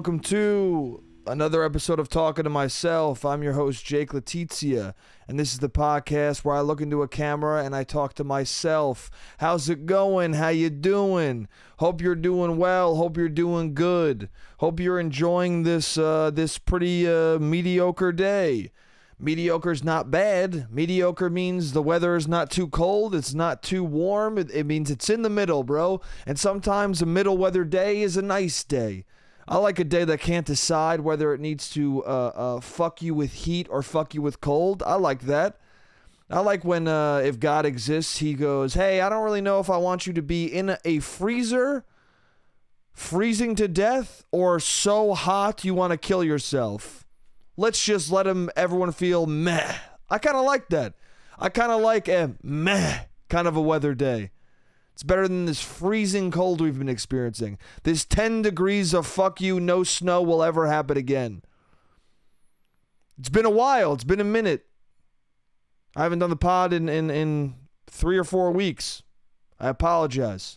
welcome to another episode of Talking to Myself. I'm your host, Jake Letizia, and this is the podcast where I look into a camera and I talk to myself. How's it going? How you doing? Hope you're doing well. Hope you're doing good. Hope you're enjoying this pretty mediocre day. Mediocre's not bad. Mediocre means the weather is not too cold. It's not too warm. It means it's in the middle, bro. And sometimes a middle weather day is a nice day. I like a day that can't decide whether it needs to fuck you with heat or fuck you with cold. I like that. I like when if God exists, he goes, hey, I don't really know if I want you to be in a freezer, freezing to death, or so hot you want to kill yourself. Let's just let everyone feel meh. I kind of like that. I kind of like a meh kind of a weather day. It's better than this freezing cold we've been experiencing. This 10 degrees of fuck you, no snow will ever happen again. It's been a while. It's been a minute. I haven't done the pod in 3 or 4 weeks. I apologize.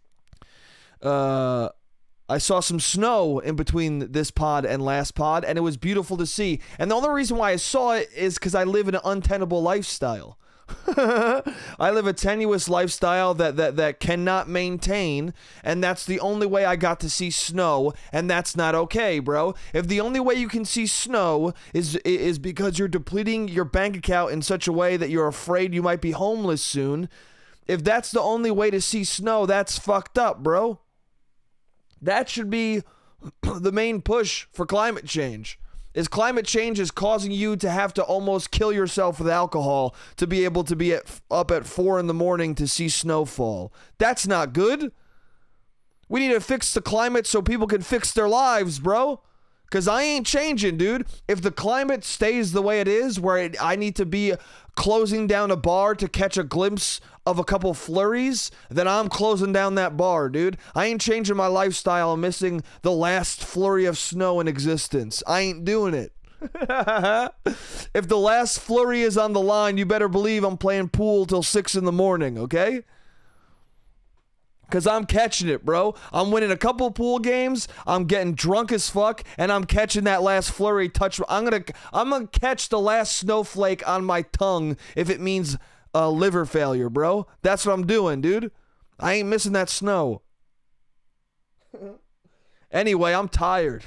I saw some snow in between this pod and last pod, and it was beautiful to see. And the only reason why I saw it is because I live in an untenable lifestyle. I live a tenuous lifestyle that cannot maintain, and that's the only way I got to see snow, and that's not okay, bro. If the only way you can see snow is because you're depleting your bank account in such a way that you're afraid you might be homeless soon, if that's the only way to see snow, that's fucked up, bro. That should be the main push for climate change. Is climate change is causing you to have to almost kill yourself with alcohol to be able to be up at 4 in the morning to see snowfall. That's not good. We need to fix the climate so people can fix their lives, bro. Because I ain't changing, dude. If the climate stays the way it is, where I need to be closing down a bar to catch a glimpse of a couple flurries, then I'm closing down that bar, dude. I ain't changing my lifestyle and missing the last flurry of snow in existence. I ain't doing it. If the last flurry is on the line, you better believe I'm playing pool till 6 in the morning, okay? Because I'm catching it, bro. I'm winning a couple pool games. I'm getting drunk as fuck, and I'm catching that last flurry touch. I'm gonna catch the last snowflake on my tongue if it means liver failure, bro. That's what I'm doing, dude. I ain't missing that snow. Anyway, I'm tired.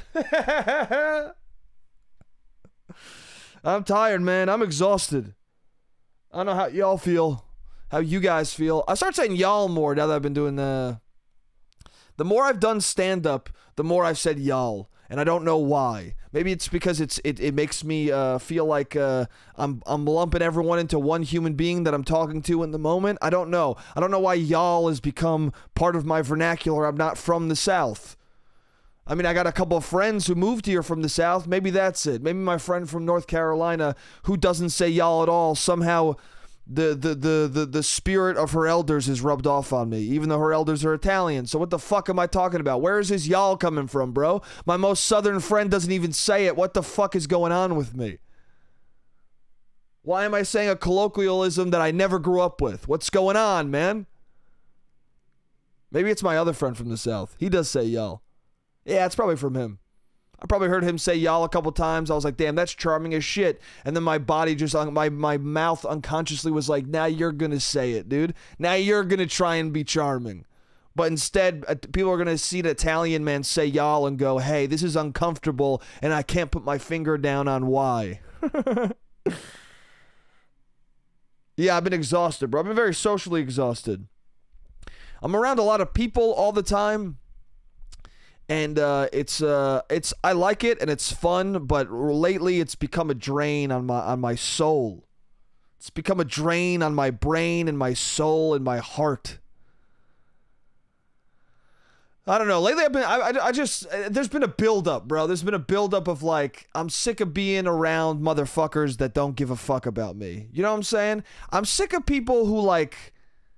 I'm tired, man. I'm exhausted. I don't know how y'all feel. How you guys feel. I start saying y'all more now that I've been doing the more I've done stand-up, the more I've said y'all. And I don't know why. Maybe it's because it makes me feel like I'm lumping everyone into one human being that I'm talking to in the moment. I don't know. I don't know why y'all has become part of my vernacular. I'm not from the South. I mean, I got a couple of friends who moved here from the South. Maybe that's it. Maybe my friend from North Carolina who doesn't say y'all at all somehow the spirit of her elders is rubbed off on me, even though her elders are Italian. So what the fuck am I talking about? Where is this y'all coming from, bro? My most southern friend doesn't even say it. What the fuck is going on with me? Why am I saying a colloquialism that I never grew up with? What's going on, man? Maybe it's my other friend from the South. He does say y'all. Yeah, it's probably from him. I probably heard him say y'all a couple times. I was like, damn, that's charming as shit. And then my body just, my mouth unconsciously was like, now you're going to say it, dude. Now you're going to try and be charming. But instead, people are going to see an Italian man say y'all and go, hey, this is uncomfortable and I can't put my finger down on why. Yeah, I've been exhausted, bro. I've been very socially exhausted. I'm around a lot of people all the time. And it's I like it and it's fun, but lately it's become a drain on my soul. It's become a drain on my brain and my soul and my heart. I don't know. Lately I just there's been a buildup, bro. There's been a buildup of like I'm sick of being around motherfuckers that don't give a fuck about me. You know what I'm saying? I'm sick of people who like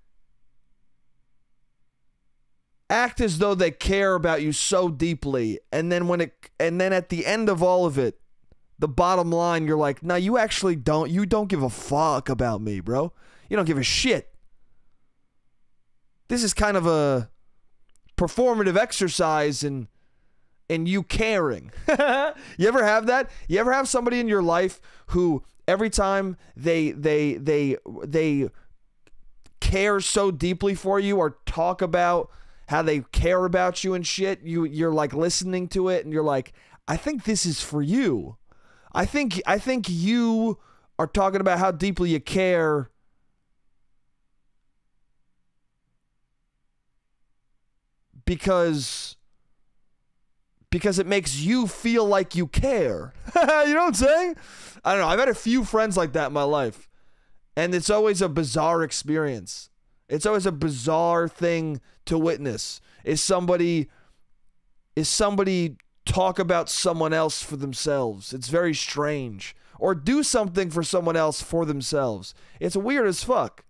act as though they care about you so deeply, and then at the end of all of it, the bottom line, you're like, no, you actually don't. You don't give a fuck about me, bro. You don't give a shit. This is kind of a performative exercise in in you caring. You ever have that? You ever have somebody in your life who every time they care so deeply for you or talk about how they care about you and shit, you're like listening to it and you're like, I think this is for you. I think you are talking about how deeply you care because it makes you feel like you care. You know what I'm saying? I don't know. I've had a few friends like that in my life, and it's always a bizarre experience. It's always a bizarre thing to witness. Is somebody talk about someone else for themselves? It's very strange. Or do something for someone else for themselves. It's weird as fuck.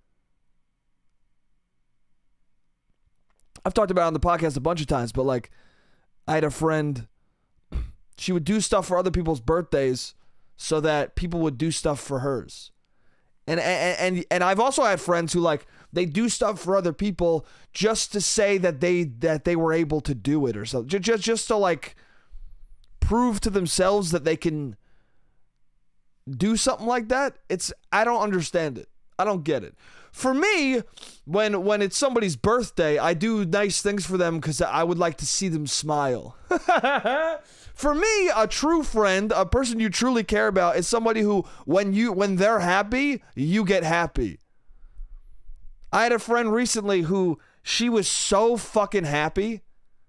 I've talked about it on the podcast a bunch of times, but like, I had a friend, she would do stuff for other people's birthdays so that people would do stuff for hers. And I've also had friends who like, they do stuff for other people just to say that they were able to do it or something. Just to like prove to themselves that they can do something like that. I don't understand it. I don't get it. For me, when it's somebody's birthday, I do nice things for them because I would like to see them smile. For me, a true friend, a person you truly care about, is somebody who, when they're happy, you get happy. I had a friend recently who, she was so fucking happy,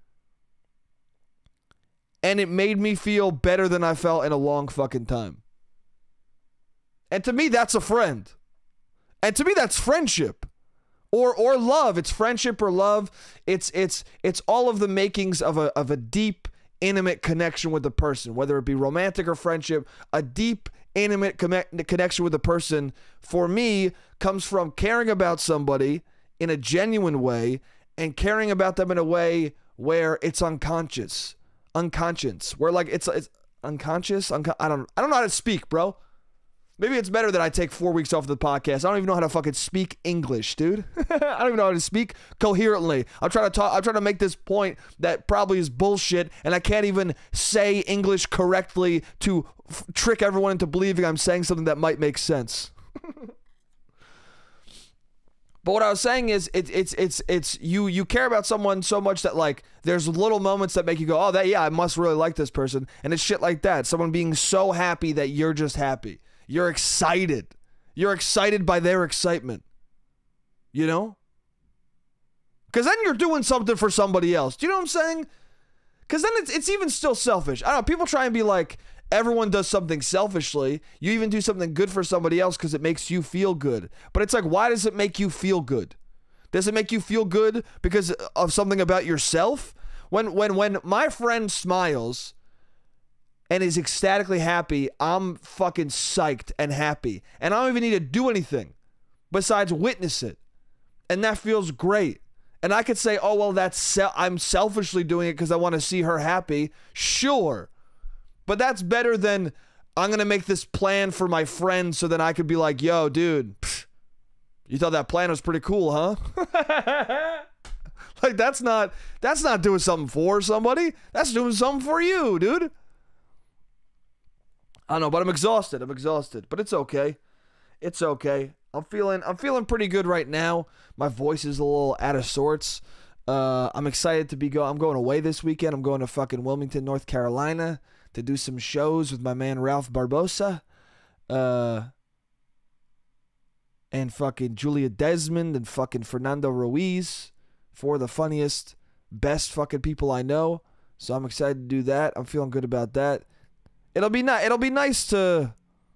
and it made me feel better than I felt in a long fucking time. And to me, that's a friend. And to me, that's friendship or love. It's friendship or love. It's all of the makings of a deep, intimate connection with the person, whether it be romantic or friendship. A deep, intimate connection with a person, for me, comes from caring about somebody in a genuine way and caring about them in a way where it's unconscious, where like it's unconscious. I don't know how to speak, bro. Maybe it's better that I take 4 weeks off the podcast. I don't even know how to fucking speak English, dude. I don't even know how to speak coherently. I'm trying to make this point that probably is bullshit, and I can't even say English correctly to trick everyone into believing I'm saying something that might make sense. But what I was saying is, it's you care about someone so much that like there's little moments that make you go, oh, I must really like this person, and it's shit like that. Someone being so happy that you're just happy. You're excited. You're excited by their excitement. You know? Because then you're doing something for somebody else. Do you know what I'm saying? Because then it's even still selfish. I don't know. People try and be like, everyone does something selfishly. You even do something good for somebody else because it makes you feel good. But it's like, why does it make you feel good? Does it make you feel good because of something about yourself? When my friend smiles and is ecstatically happy, I'm fucking psyched and happy. And I don't even need to do anything besides witness it. And that feels great. And I could say, oh, well, I'm selfishly doing it because I want to see her happy. Sure. But that's better than I'm going to make this plan for my friend so then I could be like, yo, dude, you thought that plan was pretty cool, huh? Like, that's not doing something for somebody. That's doing something for you, dude. I don't know, but I'm exhausted. But it's okay. It's okay. I'm feeling pretty good right now. My voice is a little out of sorts. I'm excited to I'm going away this weekend. I'm going to fucking Wilmington, North Carolina to do some shows with my man Ralph Barbosa. And fucking Julia Desmond and fucking Fernando Ruiz. Four of the funniest, best fucking people I know. So I'm excited to do that. I'm feeling good about that. It'll be nice to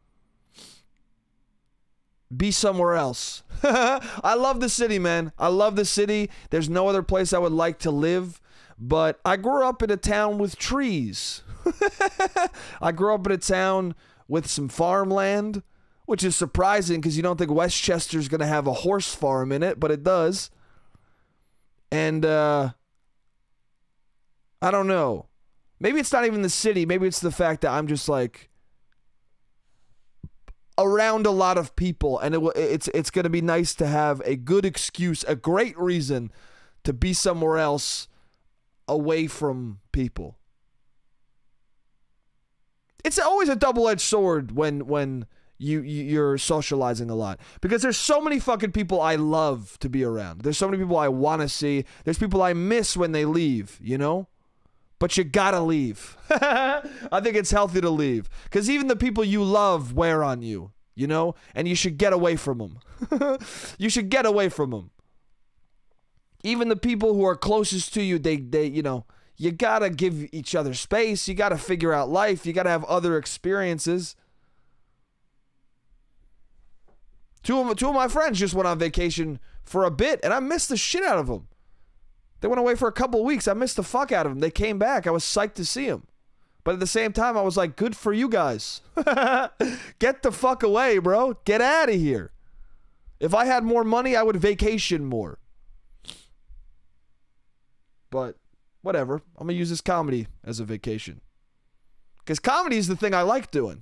be somewhere else. I love the city, man. I love the city. There's no other place I would like to live, but I grew up in a town with trees. I grew up in a town with some farmland, which is surprising because you don't think Westchester's going to have a horse farm in it, but it does. And I don't know. Maybe it's not even the city. Maybe it's the fact that I'm just like around a lot of people, and it's going to be nice to have a good excuse, a great reason to be somewhere else away from people. It's always a double-edged sword when you're socializing a lot, because there's so many fucking people I love to be around. There's so many people I want to see. There's people I miss when they leave, you know? But you gotta leave. I think it's healthy to leave, because even the people you love wear on you, you know? And you should get away from them. You should get away from them. Even the people who are closest to you, they you know, you gotta give each other space. You gotta figure out life. You gotta have other experiences. Two of my friends just went on vacation for a bit, and I missed the shit out of them. They went away for a couple of weeks. I missed the fuck out of them. They came back. I was psyched to see them. But at the same time, I was like, good for you guys. Get the fuck away, bro. Get out of here. If I had more money, I would vacation more. But whatever. I'm going to use this comedy as a vacation. Because comedy is the thing I like doing.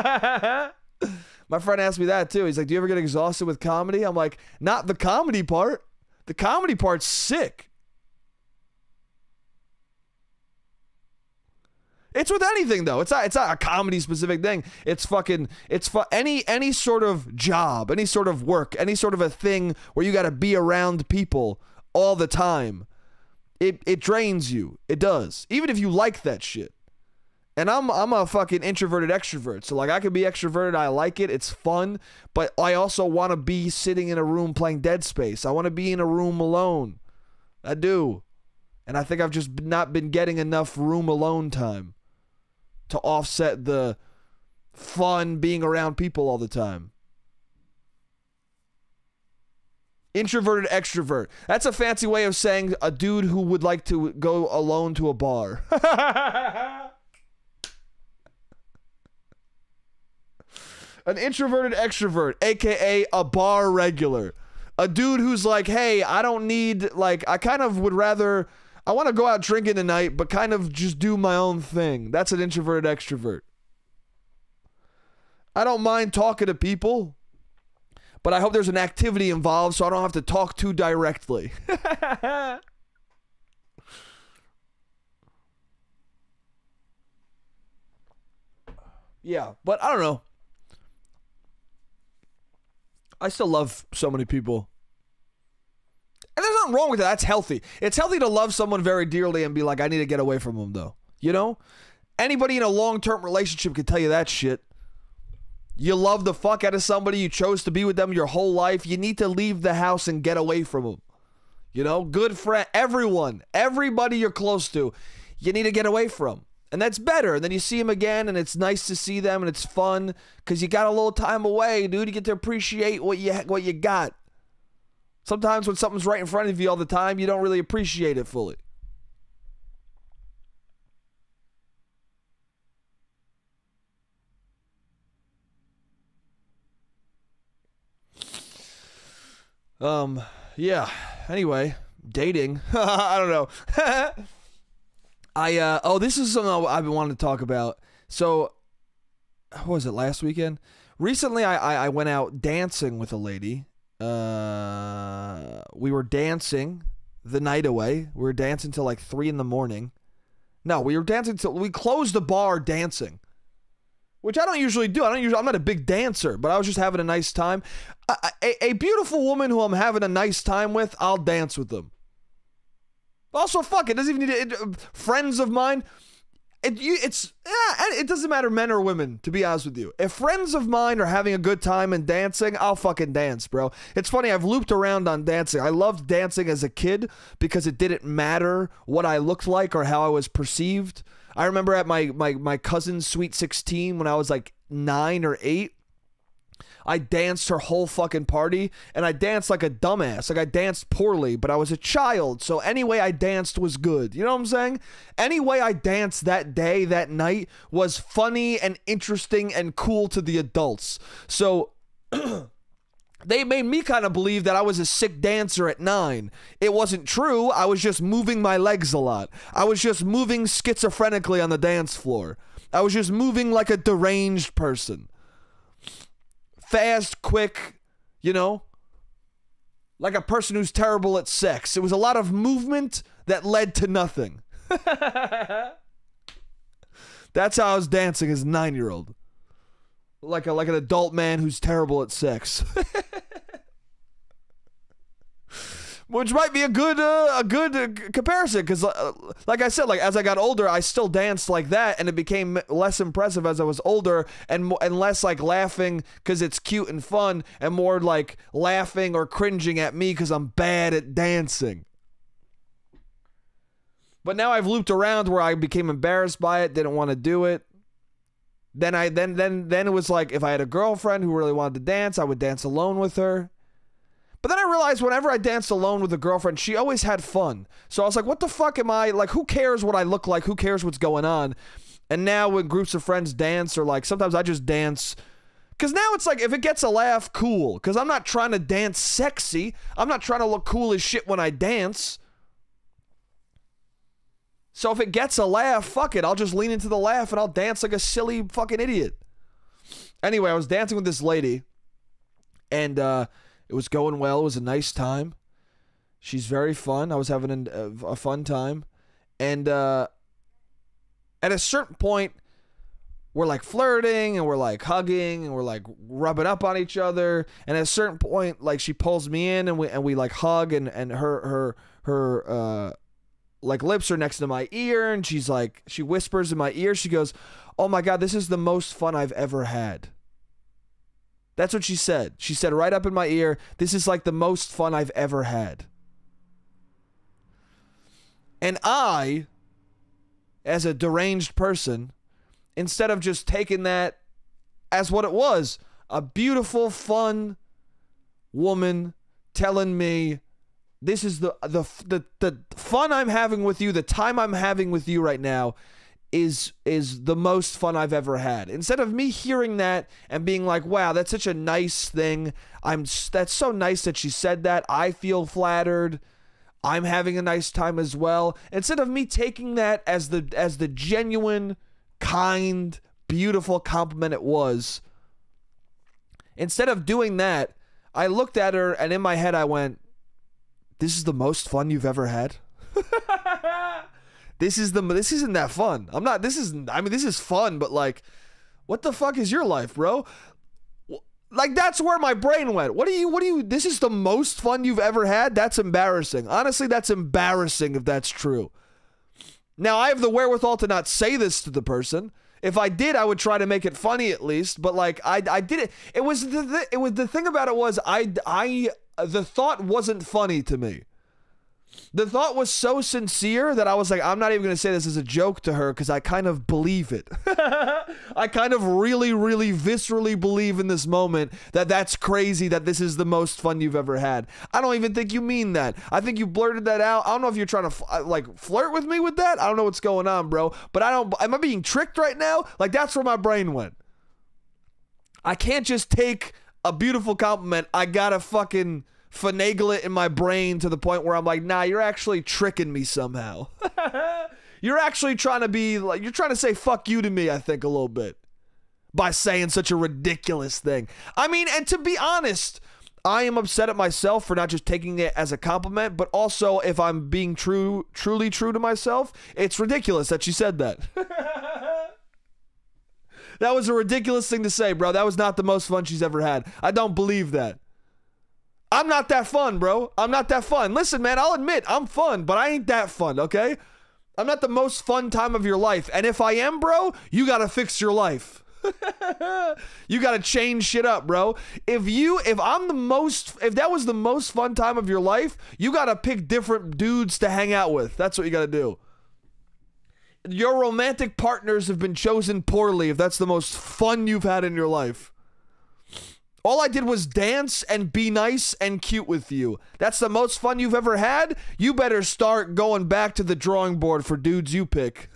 My friend asked me that too. He's like, do you ever get exhausted with comedy? I'm like, not the comedy part. The comedy part's sick. It's with anything though. It's not a comedy specific thing. It's any sort of job, any sort of work, any sort of a thing where you got to be around people all the time. It drains you. It does. Even if you like that shit. And I'm a fucking introverted extrovert. So like I can be extroverted, I like it, it's fun, but I also want to be sitting in a room playing Dead Space. I want to be in a room alone. I do. And I think I've just not been getting enough room alone time to offset the fun being around people all the time. Introverted extrovert. That's a fancy way of saying a dude who would like to go alone to a bar. An introverted extrovert, aka a bar regular. A dude who's like, hey, I don't need, like, I kind of would rather, I want to go out drinking tonight, but kind of just do my own thing. That's an introverted extrovert. I don't mind talking to people, but I hope there's an activity involved so I don't have to talk too directly. Yeah, but I don't know. I still love so many people. And there's nothing wrong with that. That's healthy. It's healthy to love someone very dearly and be like, I need to get away from them, though. You know? Anybody in a long-term relationship can tell you that shit. You love the fuck out of somebody. You chose to be with them your whole life. You need to leave the house and get away from them. You know? Good friend. Everyone. Everybody you're close to, you need to get away from. And that's better. And then you see them again, and it's nice to see them, and it's fun because you got a little time away, dude. You get to appreciate what you got. Sometimes when something's right in front of you all the time, you don't really appreciate it fully. Yeah. Anyway, dating. I don't know. This is something I've been wanting to talk about. So, what was it, last weekend? Recently, I went out dancing with a lady. We were dancing the night away. We were dancing till like 3 in the morning. No, we were dancing till we closed the bar dancing, which I don't usually do. I'm not a big dancer, but I was just having a nice time. A beautiful woman who I'm having a nice time with, I'll dance with them. Also, fuck it. Doesn't even need it. Friends of mine, it doesn't matter, men or women, to be honest with you. If friends of mine are having a good time and dancing, I'll fucking dance, bro. It's funny, I've looped around on dancing. I loved dancing as a kid because it didn't matter what I looked like or how I was perceived. I remember at my cousin's Sweet 16 when I was like 9 or 8. I danced her whole fucking party, and I danced like a dumbass. Like, I danced poorly, but I was a child, so any way I danced was good. You know what I'm saying? Any way I danced that day, that night, was funny and interesting and cool to the adults. So, they made me kind of believe that I was a sick dancer at 9. It wasn't true. I was just moving my legs a lot. I was just moving schizophrenically on the dance floor. I was just moving like a deranged person. Fast, quick, you know, like a person who's terrible at sex. It was a lot of movement that led to nothing. That's how I was dancing as a 9-year-old. Like an adult man who's terrible at sex. Which might be a good comparison, because like I said, like as I got older, I still danced like that, and it became less impressive as I was older, and less like laughing because it's cute and fun, and more like laughing or cringing at me because I'm bad at dancing. But now I've looped around where I became embarrassed by it, didn't want to do it. Then it was like, if I had a girlfriend who really wanted to dance, I would dance alone with her. But then I realized whenever I danced alone with a girlfriend, she always had fun. So I was like, what the fuck am I, like, who cares what I look like? Who cares what's going on? And now when groups of friends dance, or like, sometimes I just dance. Because now it's like, if it gets a laugh, cool. Because I'm not trying to dance sexy. I'm not trying to look cool as shit when I dance. So if it gets a laugh, fuck it. I'll just lean into the laugh and I'll dance like a silly fucking idiot. Anyway, I was dancing with this lady. And, it was going well. It was a nice time. She's very fun. I was having a fun time. And at a certain point, we're like flirting and we're like hugging and we're like rubbing up on each other. And at a certain point, like she pulls me in and we like hug, and her like lips are next to my ear, and she's like, she whispers in my ear. She goes, "Oh my God, this is the most fun I've ever had." That's what she said. She said right up in my ear, "This is like the most fun I've ever had." And I, as a deranged person, instead of just taking that as what it was, a beautiful, fun woman telling me, this is the fun I'm having with you, the time I'm having with you right now is the most fun I've ever had. Instead of me hearing that and being like, wow, that's such a nice thing. That's so nice that she said that. I feel flattered. I'm having a nice time as well. Instead of me taking that as the genuine, kind, beautiful compliment it was, instead of doing that, I looked at her and in my head I went, this is the most fun you've ever had? This isn't that fun. This is fun, but like, what the fuck is your life, bro? Like, that's where my brain went. This is the most fun you've ever had? That's embarrassing. Honestly, that's embarrassing if that's true. Now, I have the wherewithal to not say this to the person. If I did, I would try to make it funny at least, but like, I did it. The thing about it was, the thought wasn't funny to me. The thought was so sincere that I was like, I'm not even going to say this as a joke to her because I kind of believe it. I kind of really, really viscerally believe in this moment that that's crazy, that this is the most fun you've ever had. I don't even think you mean that. I think you blurted that out. I don't know if you're trying to like flirt with me with that. I don't know what's going on, bro. But am I being tricked right now? Like, that's where my brain went. I can't just take a beautiful compliment. I gotta fucking finagle it in my brain to the point where I'm like, nah, you're actually tricking me somehow. You're actually trying to be like, you're trying to say fuck you to me, I think, a little bit, by saying such a ridiculous thing. I mean, and to be honest, I am upset at myself for not just taking it as a compliment, but also, if I'm being truly true to myself, it's ridiculous that she said that. That was a ridiculous thing to say, bro. That was not the most fun she's ever had. I don't believe that. I'm not that fun, bro. I'm not that fun. Listen, man, I'll admit I'm fun, but I ain't that fun, okay? I'm not the most fun time of your life. And if I am, bro, you gotta fix your life. You gotta change shit up, bro. If that was the most fun time of your life, you gotta pick different dudes to hang out with. That's what you gotta do. Your romantic partners have been chosen poorly if that's the most fun you've had in your life. All I did was dance and be nice and cute with you. That's the most fun you've ever had? You better start going back to the drawing board for dudes you pick.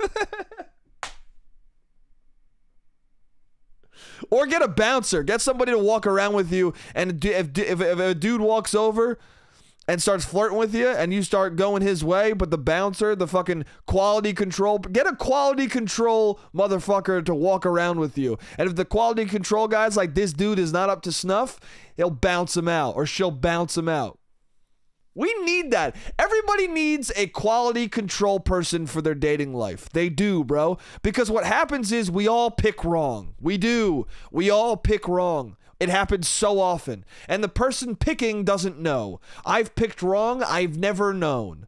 Or get a bouncer. Get somebody to walk around with you, and if a dude walks over and starts flirting with you and you start going his way, but the bouncer, the fucking quality control, get a quality control motherfucker to walk around with you. And if the quality control guy's like, this dude is not up to snuff, he'll bounce him out, or she'll bounce him out. We need that. Everybody needs a quality control person for their dating life. They do, bro. Because what happens is we all pick wrong. We do. We all pick wrong. It happens so often. And the person picking doesn't know. I've picked wrong. I've never known.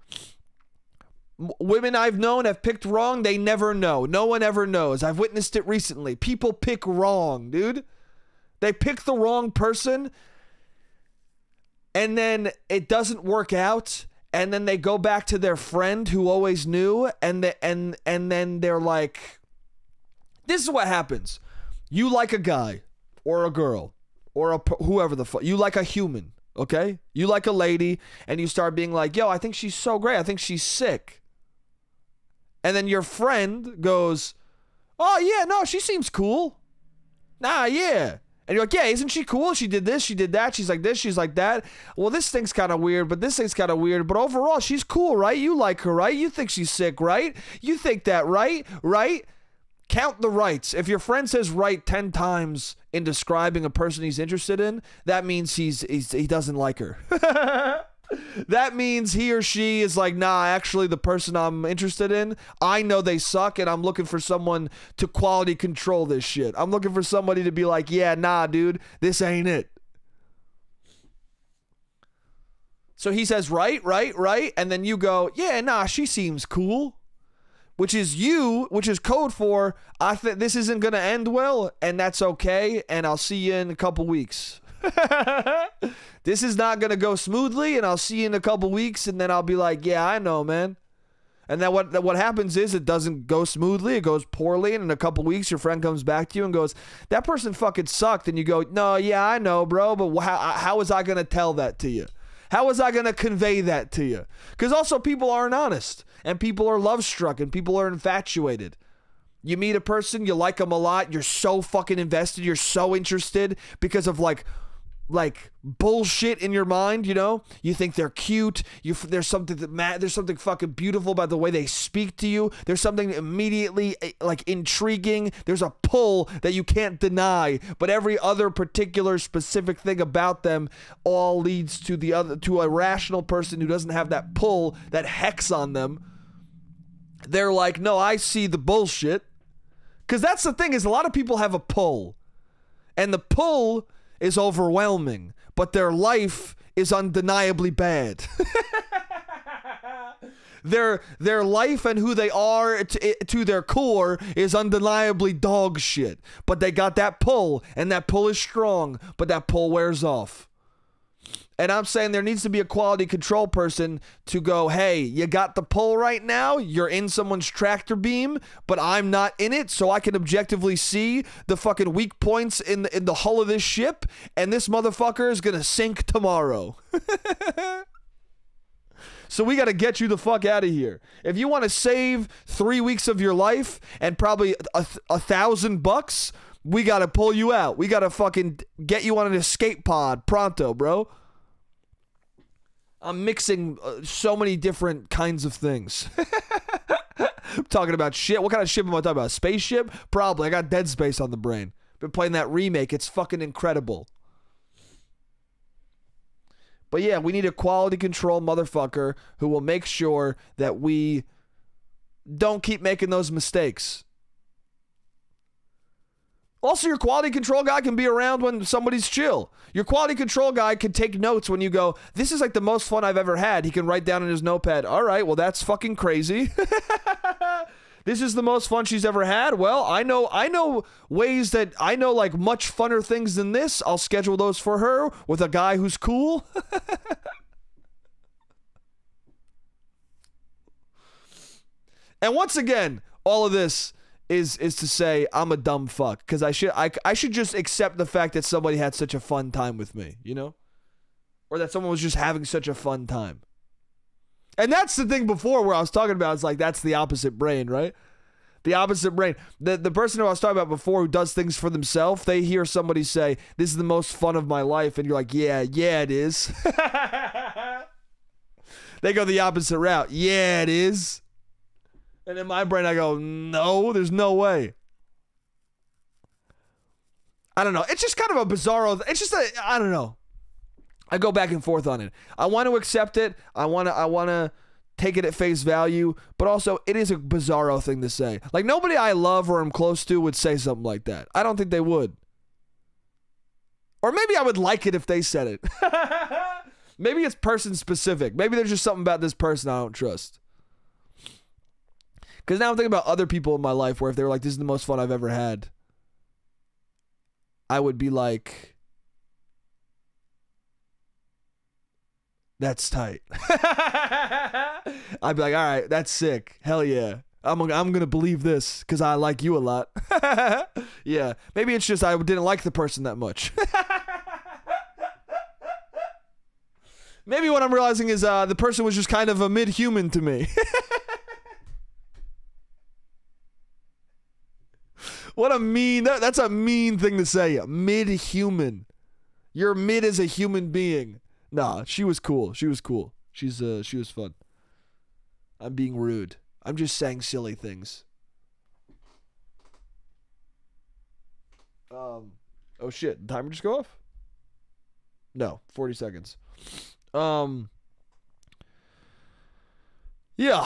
Women I've known have picked wrong. They never know. No one ever knows. I've witnessed it recently. People pick wrong, dude. They pick the wrong person, and then it doesn't work out, and then they go back to their friend who always knew, and then they're like, this is what happens. You like a guy or a girl or whoever the fuck. You like a human, okay? You like a lady, and you start being like, yo, I think she's so great. I think she's sick. And then your friend goes, oh, yeah, no, she seems cool. Nah, yeah. And you're like, yeah, isn't she cool? She did this, she did that, she's like this, she's like that. Well, this thing's kind of weird, but this thing's kind of weird. But overall, she's cool, right? You like her, right? You think she's sick, right? You think that, right? Right? Count the rights. If your friend says right 10 times in describing a person he's interested in, that means he doesn't like her. That means he or she is like, nah, actually the person I'm interested in, I know they suck, and I'm looking for someone to quality control this shit. I'm looking for somebody to be like, yeah, nah, dude, this ain't it. So he says, right, and then you go, yeah, nah, she seems cool. Which is code for, I think this isn't going to end well, and that's okay, and I'll see you in a couple weeks. This is not going to go smoothly, and I'll see you in a couple weeks, and then I'll be like, yeah, I know, man. And then what happens is it doesn't go smoothly, it goes poorly, and in a couple weeks your friend comes back to you and goes, that person fucking sucked, and you go, no, yeah, I know, bro, but how was I going to tell that to you? How was I going to convey that to you? Because also people aren't honest, and people are love-struck, and people are infatuated. You meet a person, you like them a lot, you're so fucking invested, you're so interested because of like bullshit in your mind, you know? You think they're cute. There's something fucking beautiful about the way they speak to you. There's something immediately like intriguing. There's a pull that you can't deny. But every other particular specific thing about them all leads to a rational person who doesn't have that pull, that hex on them. They're like, no, I see the bullshit. Because that's the thing, is a lot of people have a pull. And the pull is overwhelming, but their life is undeniably bad. Their life and who they are to their core is undeniably dog shit. But they got that pull, and that pull is strong, but that pull wears off. And I'm saying there needs to be a quality control person to go, hey, you got the pull right now. You're in someone's tractor beam, but I'm not in it, so I can objectively see the fucking weak points in the hull of this ship, and this motherfucker is going to sink tomorrow. So we got to get you the fuck out of here. If you want to save 3 weeks of your life and probably $1,000, we got to pull you out. We got to fucking get you on an escape pod pronto, bro. I'm mixing so many different kinds of things. I'm talking about shit. What kind of ship am I talking about? A spaceship? Probably. I got Dead Space on the brain. Been playing that remake. It's fucking incredible. But yeah, we need a quality control motherfucker who will make sure that we don't keep making those mistakes. Also, your quality control guy can be around when somebody's chill. Your quality control guy can take notes when you go, this is like the most fun I've ever had. He can write down in his notepad, all right, well, that's fucking crazy. This is the most fun she's ever had. Well, I know ways that I know like much funner things than this. I'll schedule those for her with a guy who's cool. And once again, all of this is to say I'm a dumb fuck, because I should just accept the fact that somebody had such a fun time with me, you know? Or that someone was just having such a fun time. And that's the thing before where I was talking about, it's like that's the opposite brain, right? The opposite brain. The person who I was talking about before who does things for themselves, they hear somebody say, this is the most fun of my life, and you're like, yeah, it is. They go the opposite route. Yeah, it is. And in my brain, I go, no, there's no way. I don't know. It's just kind of a bizarro. It's just I don't know. I go back and forth on it. I want to accept it. I want to take it at face value, but also it is a bizarro thing to say. Like, nobody I love or am close to would say something like that. I don't think they would. Or maybe I would like it if they said it. Maybe it's person specific. Maybe there's just something about this person I don't trust. Because now I'm thinking about other people in my life where if they were like, this is the most fun I've ever had, I would be like, that's tight. I'd be like, all right, that's sick. Hell yeah. I'm going to believe this because I like you a lot. Yeah. Maybe it's just I didn't like the person that much. Maybe what I'm realizing is the person was just kind of a mid-human to me. What a mean, that's a mean thing to say. Mid-human. You're mid as a human being. Nah, she was cool. She was cool. She was fun. I'm being rude. I'm just saying silly things. Oh shit, the timer just go off? No, 40 seconds. Yeah.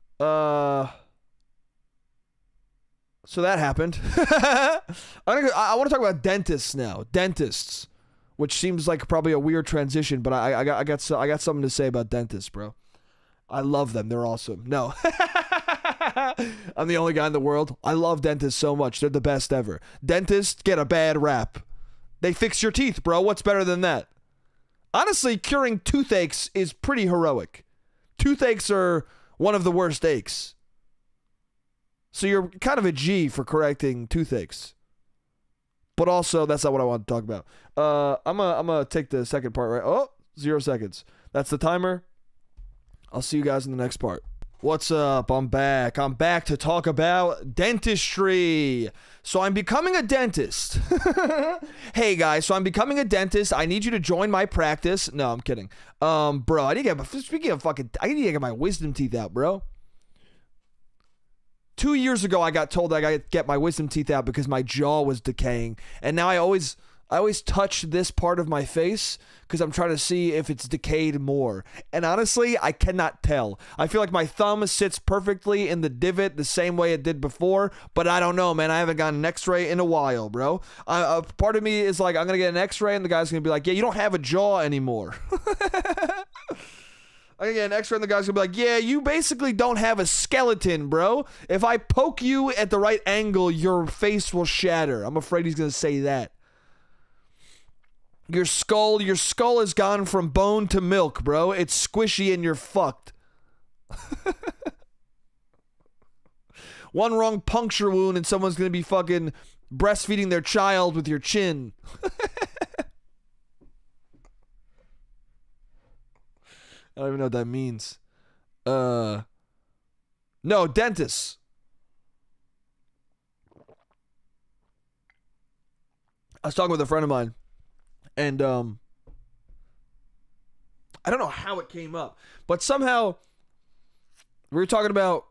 So that happened. I want to talk about dentists now. Dentists, which seems like probably a weird transition, but I got something to say about dentists, bro. I love them. They're awesome. No. I'm the only guy in the world. I love dentists so much. They're the best ever. Dentists get a bad rap. They fix your teeth, bro. What's better than that? Honestly, curing toothaches is pretty heroic. Toothaches are one of the worst aches. So you're kind of a G for correcting toothaches. But also, that's not what I want to talk about. I'm gonna take the second part, right? Oh, 0 seconds. That's the timer. I'll see you guys in the next part. What's up? I'm back. I'm back to talk about dentistry. So I'm becoming a dentist. Hey guys, so I'm becoming a dentist. I need you to join my practice. No, I'm kidding. Bro, I need to get my wisdom teeth out, bro. 2 years ago, I got told I got to get my wisdom teeth out because my jaw was decaying. And now I always touch this part of my face because I'm trying to see if it's decayed more. And honestly, I cannot tell. I feel like my thumb sits perfectly in the divot the same way it did before, but I don't know, man. I haven't gotten an x-ray in a while, bro. Part of me is like, I'm going to get an x-ray and the guy's going to be like, yeah, you don't have a jaw anymore. I'm going to get an x-ray and the guy's going to be like, yeah, you basically don't have a skeleton, bro. If I poke you at the right angle, your face will shatter. I'm afraid he's going to say that. Your skull has gone from bone to milk, bro. It's squishy and you're fucked. One wrong puncture wound and someone's going to be fucking breastfeeding their child with your chin. I don't even know what that means. No, dentists. I was talking with a friend of mine. And, I don't know how it came up, but somehow we were talking about,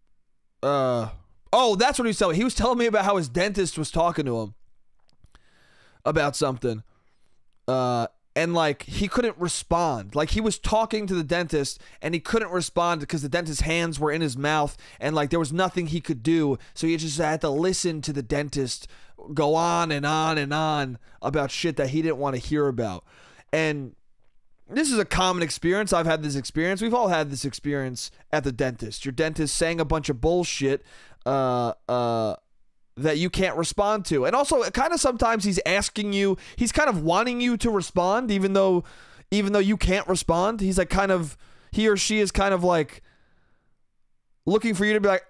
oh, that's what he was telling me. He was telling me about how his dentist was talking to him about something. And like, he couldn't respond. Like, he was talking to the dentist and he couldn't respond because the dentist's hands were in his mouth and like, there was nothing he could do. So he just had to listen to the dentist go on and on and on about shit that he didn't want to hear about. And this is a common experience. I've had this experience. We've all had this experience at the dentist. Your dentist saying a bunch of bullshit that you can't respond to. And also, kind of sometimes he's asking you, he's kind of wanting you to respond even though you can't respond. He's like he or she is kind of like looking for you to be like,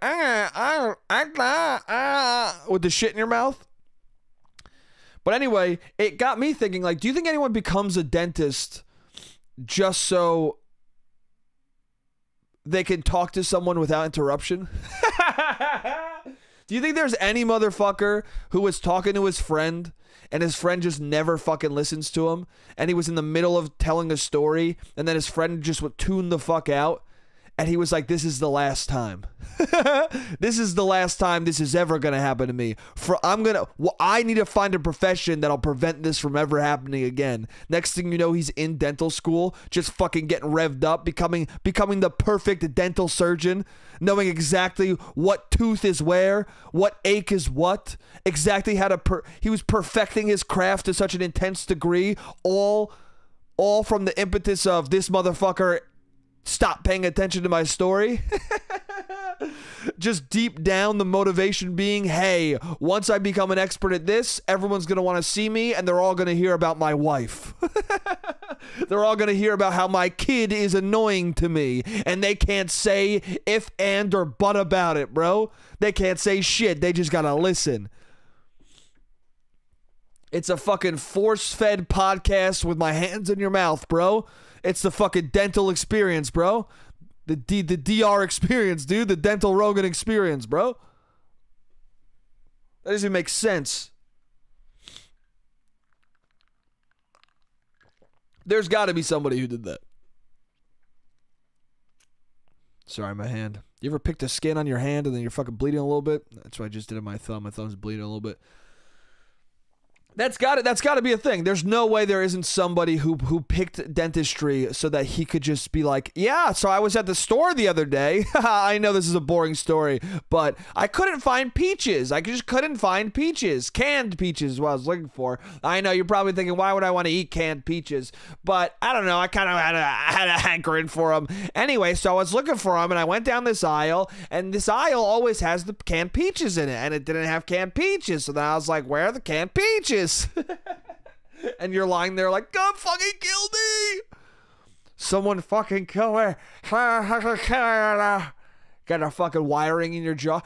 with the shit in your mouth. But anyway, it got me thinking, like, do you think anyone becomes a dentist just so they can talk to someone without interruption? Do you think there's any motherfucker who was talking to his friend and his friend just never fucking listens to him and he was in the middle of telling a story and then his friend just would tune the fuck out And he was like, this is the last time. This is the last time this is ever going to happen to me. I need to find a profession that'll prevent this from ever happening again. Next thing you know, he's in dental school, just fucking getting revved up, becoming the perfect dental surgeon, knowing exactly what tooth is where, what ache is what, exactly how to, he was perfecting his craft to such an intense degree, all from the impetus of this motherfucker stop paying attention to my story. Just deep down, the motivation being, hey, once I become an expert at this, everyone's going to want to see me, and they're all going to hear about my wife. They're all going to hear about how my kid is annoying to me, and they can't say if, and, or but about it, bro. They can't say shit. They just got to listen. It's a fucking force-fed podcast with my hands in your mouth, bro. It's the fucking dental experience, bro. The DR experience, dude. The dental Rogan experience, bro. That doesn't even make sense. There's got to be somebody who did that. Sorry, my hand. You ever picked a skin on your hand and then you're fucking bleeding a little bit? That's what I just did on my thumb. My thumb's bleeding a little bit. That's got to be a thing. There's no way there isn't somebody who picked dentistry so that he could just be like, yeah, so I was at the store the other day. I know this is a boring story, but I couldn't find peaches. I just couldn't find peaches. Canned peaches is what I was looking for. I know you're probably thinking, why would I want to eat canned peaches? But I don't know. I kind of had a hankering for them. Anyway, so I was looking for them, and I went down this aisle, and this aisle always has the canned peaches in it, and it didn't have canned peaches. So then I was like, where are the canned peaches? And you're lying there like, God fucking kill me! Someone fucking kill me! Got a fucking wiring in your jaw.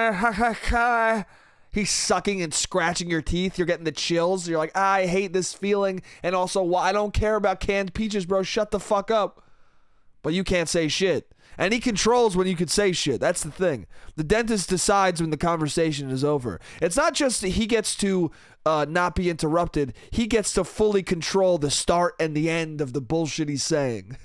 He's sucking and scratching your teeth. You're getting the chills. You're like, I hate this feeling. And also, I don't care about canned peaches, bro. Shut the fuck up. But you can't say shit. And he controls when you can say shit. That's the thing. The dentist decides when the conversation is over. It's not just that he gets to not be interrupted. He gets to fully control the start and the end of the bullshit he's saying.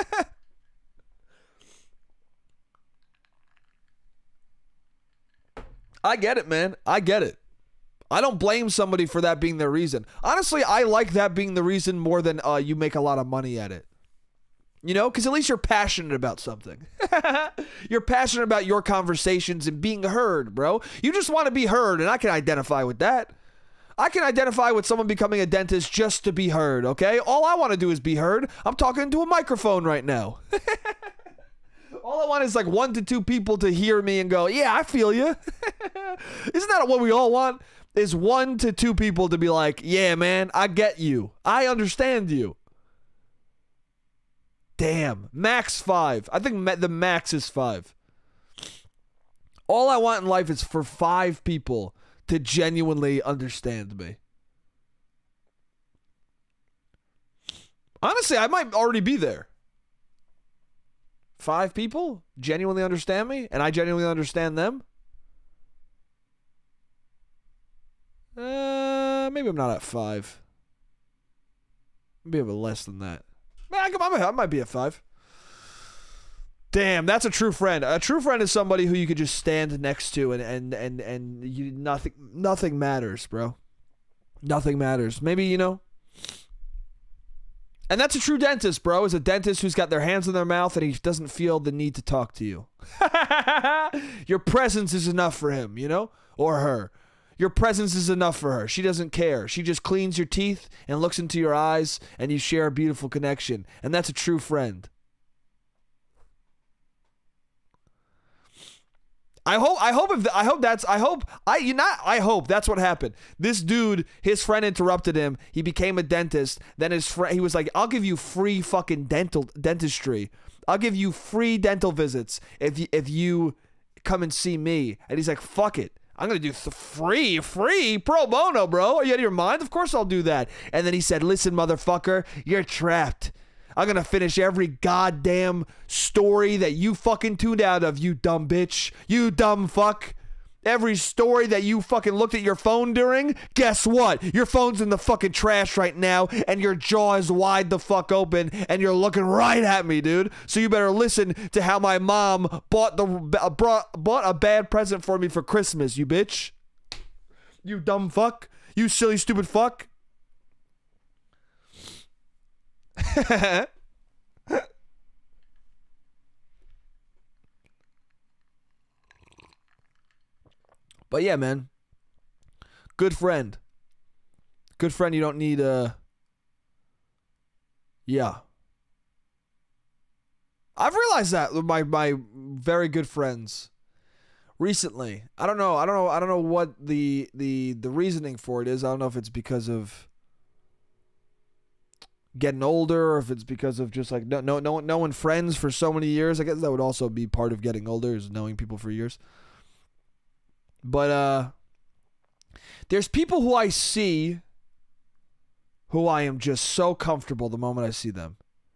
I get it, man. I get it. I don't blame somebody for that being their reason. Honestly, I like that being the reason more than you make a lot of money at it. You know, because at least you're passionate about something. You're passionate about your conversations and being heard, bro. You just want to be heard, and I can identify with that. I can identify with someone becoming a dentist just to be heard, okay? All I want to do is be heard. I'm talking into a microphone right now. All I want is like 1 to 2 people to hear me and go, yeah, I feel you. Isn't that what we all want? Is 1 to 2 people to be like, yeah, man, I get you. I understand you. Damn, max 5. I think the max is 5. All I want in life is for 5 people to genuinely understand me. Honestly, I might already be there. 5 people genuinely understand me, and I genuinely understand them. Maybe I'm not at 5. Maybe I'm less than that. I might be at 5. Damn, that's a true friend. A true friend is somebody who you could just stand next to and you nothing matters, bro. Nothing matters. Maybe, you know. And that's a true dentist, bro. Is a dentist who's got their hands in their mouth and he doesn't feel the need to talk to you. Your presence is enough for him, you know? Or her. Your presence is enough for her. She doesn't care. She just cleans your teeth and looks into your eyes, and you share a beautiful connection. And that's a true friend. I hope that's what happened. This dude, his friend interrupted him. He became a dentist. Then his friend, he was like, I'll give you free fucking dentistry. I'll give you free dental visits if you come and see me. And he's like, fuck it. I'm going to do free pro bono, bro. Are you out of your mind? Of course I'll do that. And then he said, listen, motherfucker, you're trapped. I'm going to finish every goddamn story that you fucking tuned out of, you dumb bitch. You dumb fuck. Every story that you fucking looked at your phone during, guess what? Your phone's in the fucking trash right now, and your jaw is wide the fuck open, and you're looking right at me, dude. So you better listen to how my mom bought a bad present for me for Christmas, you bitch. You dumb fuck. You silly, stupid fuck. But yeah, man. Good friend. Good friend you don't need yeah. I've realized that with my very good friends recently. I don't know what the reasoning for it is. I don't know if it's because of getting older, or if it's because of just like knowing friends for so many years. I guess that would also be part of getting older, is knowing people for years. But there's people who I see who I am just so comfortable the moment I see them.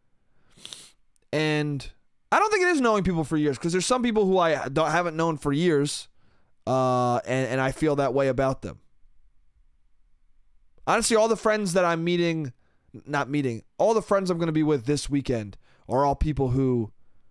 And I don't think it is knowing people for years, because there's some people who I haven't known for years, and I feel that way about them. Honestly, all the friends that I'm all the friends I'm going to be with this weekend are all people who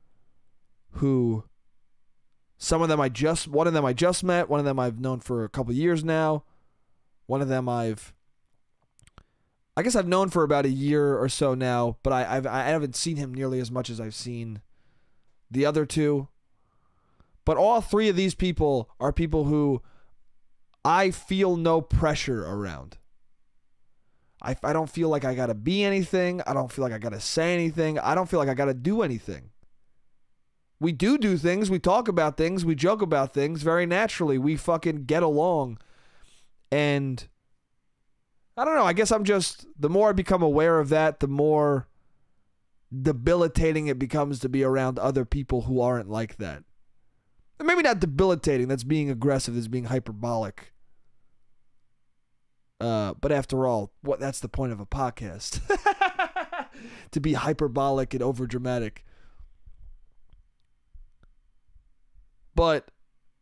one of them I just met, one of them I've known for a couple years now, one of them I guess I've known for about a year or so now, but I haven't seen him nearly as much as I've seen the other two. But all three of these people are people who I feel no pressure around. I don't feel like I gotta be anything. I don't feel like I gotta say anything. I don't feel like I gotta do anything. We do things, we talk about things, we joke about things very naturally. We fucking get along. And I don't know, I guess the more I become aware of that, the more debilitating it becomes to be around other people who aren't like that. And maybe not debilitating, that's being aggressive, that's being hyperbolic. But after all, that's the point of a podcast. To be hyperbolic and overdramatic. But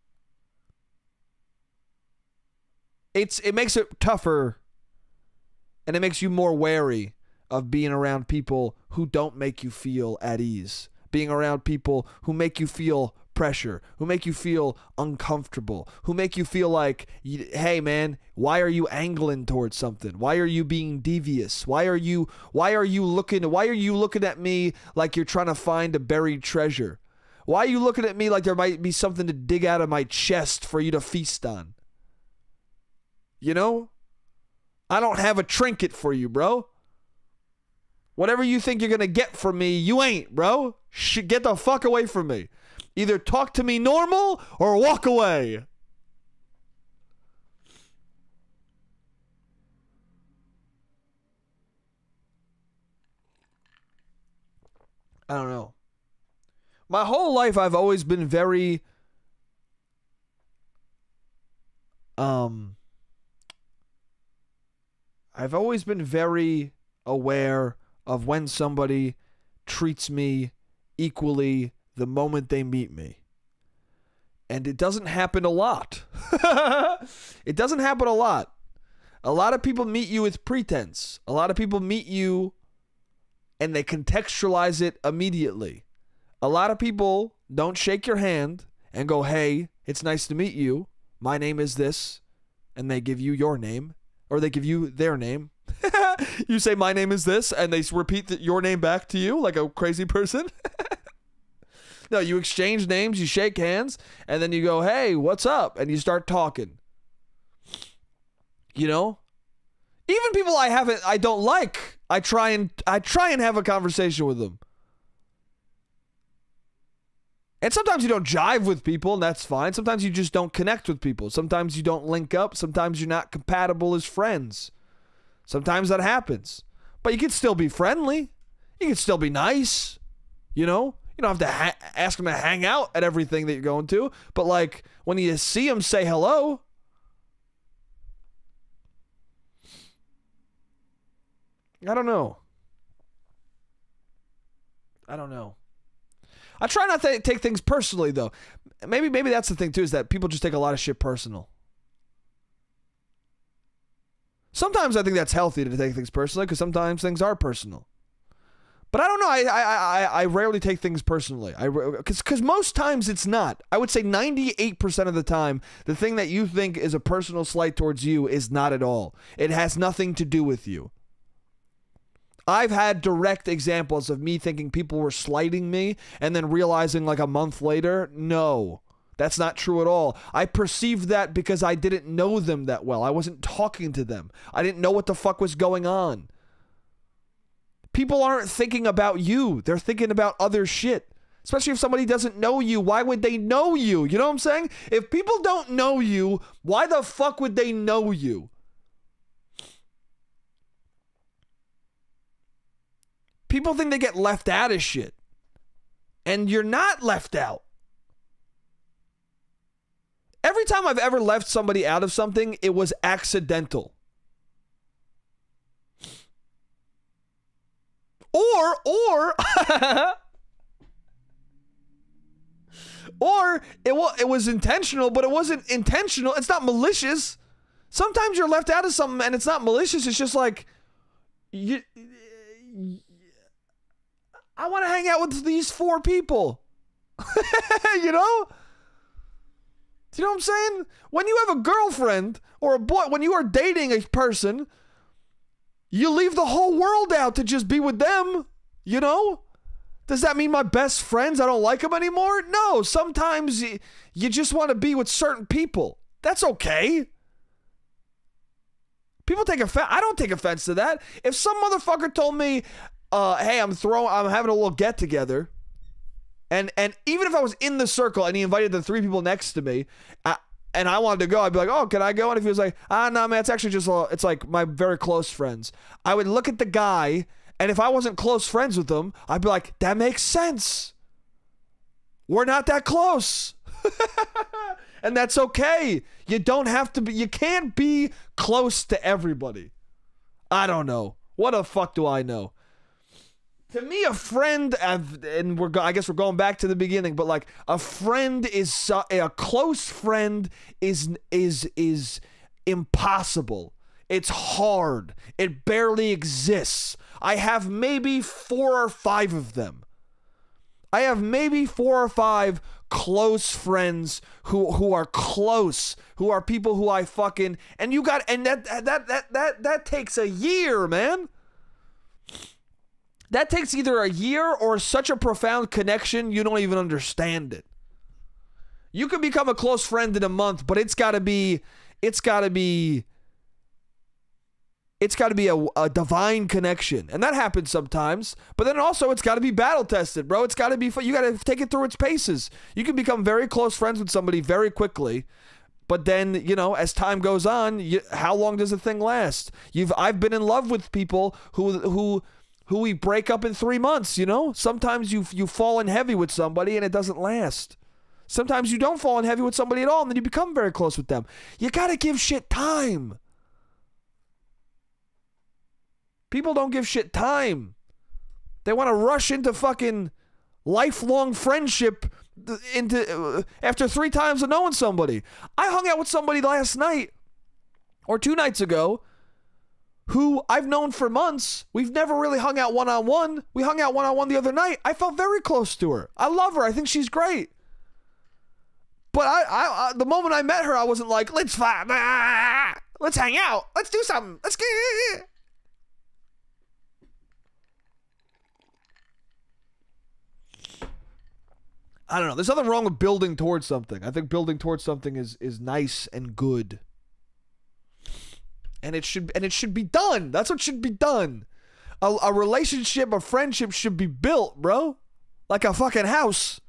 it makes it tougher, and it makes you more wary of being around people who don't make you feel at ease. Being around people who make you feel pressure, who make you feel uncomfortable, who make you feel like, hey man, why are you angling towards something? Why are you being devious? Why are you looking at me like you're trying to find a buried treasure? Why are you looking at me like there might be something to dig out of my chest for you to feast on? You know? I don't have a trinket for you, bro. Whatever you think you're going to get from me, you ain't, bro. Get the fuck away from me. Either talk to me normal or walk away. I don't know. My whole life I've always been very aware of when somebody treats me equally the moment they meet me. And it doesn't happen a lot. It doesn't happen a lot. A lot of people meet you with pretense. A lot of people meet you and they contextualize it immediately. A lot of people don't shake your hand and go, hey, it's nice to meet you. My name is this. And they give you your name. Or they give you their name. You say, my name is this. And they repeat your name back to you like a crazy person. No, you exchange names, you shake hands, and then you go, hey, what's up? And you start talking. You know? Even people I don't like, I try and have a conversation with them. And sometimes you don't jive with people, and that's fine. Sometimes you just don't connect with people. Sometimes you don't link up. Sometimes you're not compatible as friends. Sometimes that happens. But you can still be friendly. You can still be nice. You know? You don't have to ask them to hang out at everything that you're going to. But, like, when you see them, say hello. I don't know. I try not to take things personally, though. Maybe that's the thing, too, is that people just take a lot of shit personal. Sometimes I think that's healthy to take things personally, because sometimes things are personal. But I don't know. I rarely take things personally. Because most times it's not. I would say 98% of the time, the thing that you think is a personal slight towards you is not at all. It has nothing to do with you. I've had direct examples of me thinking people were slighting me and then realizing like a month later, no, that's not true at all. I perceived that because I didn't know them that well. I wasn't talking to them. I didn't know what the fuck was going on. People aren't thinking about you. They're thinking about other shit. Especially if somebody doesn't know you. Why would they know you? You know what I'm saying? If people don't know you, why the fuck would they know you? People think they get left out of shit. And you're not left out. Every time I've ever left somebody out of something, it was accidental. Or it was intentional, but it wasn't intentional. It's not malicious. Sometimes you're left out of something and it's not malicious. It's just like, I want to hang out with these 4 people. You know? Do you know what I'm saying? When you have a girlfriend or a boy, when you are dating a person, you leave the whole world out to just be with them, you know? Does that mean my best friends, I don't like them anymore? No, sometimes you just want to be with certain people. That's okay. People take offense. I don't take offense to that. If some motherfucker told me, hey, I'm having a little get together, and even if I was in the circle and he invited the 3 people next to me, and I wanted to go, I'd be like, oh, can I go? And if he was like, no, man, it's actually just, it's like my very close friends. I would look at the guy, and if I wasn't close friends with him, I'd be like, that makes sense. We're not that close. And that's okay. You don't have to be, you can't be close to everybody. I don't know. What the fuck do I know? To me, a friend, and I guess we're going back to the beginning, but like a friend is a close friend is impossible. It's hard. It barely exists. I have maybe 4 or 5 of them. I have maybe 4 or 5 close friends who are close, who are people who I fucking, and you got, and that takes a year, man. That takes either a year or such a profound connection you don't even understand it. You can become a close friend in a month, but it's got to be a divine connection. And that happens sometimes, but then also it's got to be battle tested, bro. It's got to be, you got to take it through its paces. You can become very close friends with somebody very quickly, but then, you know, as time goes on, how long does a thing last? I've been in love with people who we break up in 3 months, you know? Sometimes you fall in heavy with somebody and it doesn't last. Sometimes you don't fall in heavy with somebody at all and then you become very close with them. You gotta give shit time. People don't give shit time. They want to rush into fucking lifelong friendship after 3 times of knowing somebody. I hung out with somebody last night or 2 nights ago who I've known for months. We've never really hung out one-on-one. We hung out one-on-one the other night. I felt very close to her. I love her. I think she's great. But I the moment I met her, I wasn't like, let's fight. Let's hang out. Let's do something. Let's get it. I don't know. There's nothing wrong with building towards something. I think building towards something is nice and good. And it should be done. That's what should be done. A relationship, a friendship should be built, bro. Like a fucking house.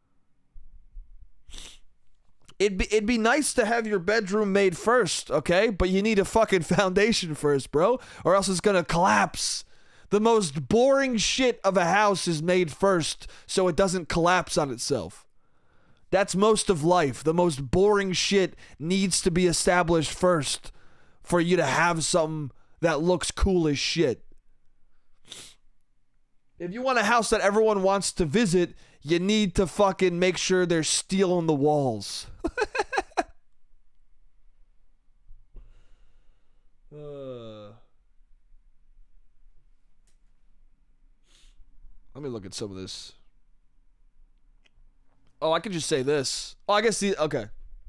It'd be nice to have your bedroom made first, okay? But you need a fucking foundation first, bro. Or else it's gonna collapse. The most boring shit of a house is made first so it doesn't collapse on itself. That's most of life. The most boring shit needs to be established first for you to have something that looks cool as shit. If you want a house that everyone wants to visit, you need to fucking make sure there's steel on the walls. Let me look at some of this. Oh, I could just say this. Oh, I guess okay.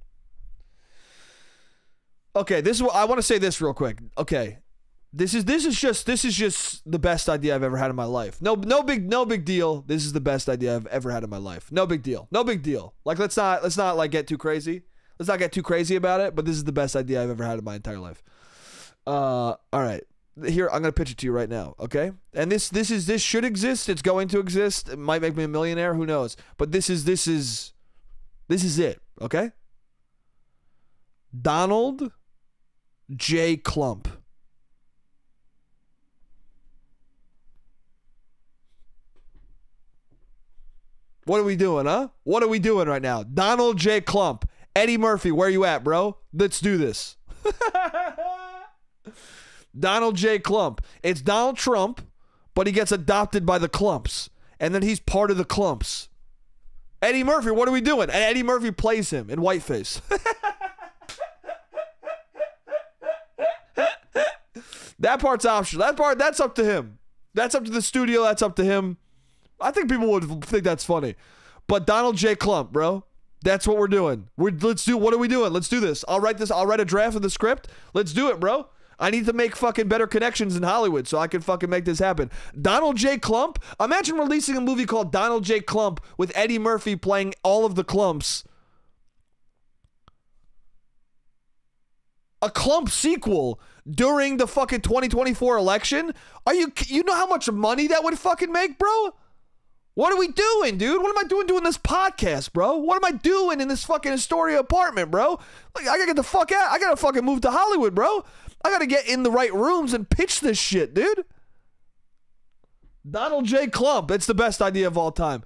Okay, this is what I want to say this real quick. Okay. This is just the best idea I've ever had in my life. No big deal. This is the best idea I've ever had in my life. No big deal. No big deal. Like let's not like get too crazy. Let's not get too crazy about it, but this is the best idea I've ever had in my entire life. All right. Here, I'm going to pitch it to you right now, okay? And this should exist. It's going to exist. It might make me a millionaire, who knows? But this is it, okay? Donald J. Clump. What are we doing, huh? What are we doing right now? Donald J. Clump. Eddie Murphy, where you at, bro? Let's do this. Donald J. Clump. It's Donald Trump, but he gets adopted by the Clumps. And then he's part of the Clumps. Eddie Murphy, what are we doing? And Eddie Murphy plays him in whiteface. That part's optional. That's up to him. That's up to the studio. That's up to him. I think people would think that's funny. But Donald J. Clump, bro. That's what we're doing. What are we doing? Let's do this. I'll write a draft of the script. Let's do it, bro. I need to make fucking better connections in Hollywood so I can fucking make this happen. Donald J. Clump? Imagine releasing a movie called Donald J. Clump with Eddie Murphy playing all of the Clumps. A Clump sequel during the fucking 2024 election? You know how much money that would fucking make, bro? What are we doing, dude? What am I doing this podcast, bro? What am I doing in this fucking Astoria apartment, bro? Like, I gotta get the fuck out. I gotta fucking move to Hollywood, bro. I gotta get in the right rooms and pitch this shit, dude. Donald J. Clump. It's the best idea of all time.